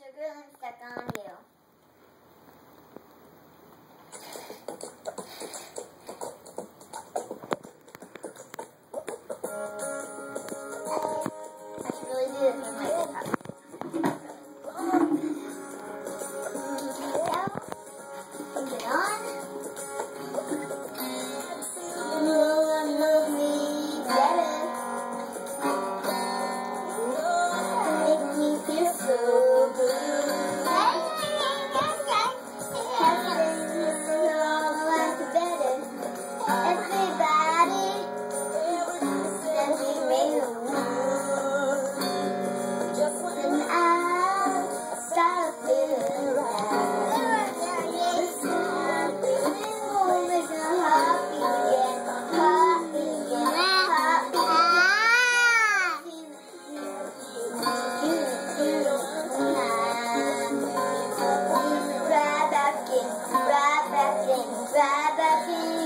Sugarland stuck on you. I should really do this with my guitar. Put it on. Love me better. Make me feel so good. Everybody, sending me just when I start feeling right. This time, we'll make a happy again, happy again, happy again. Right back in, right back in, right back in.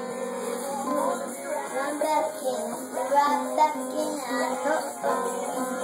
Right back in, I know.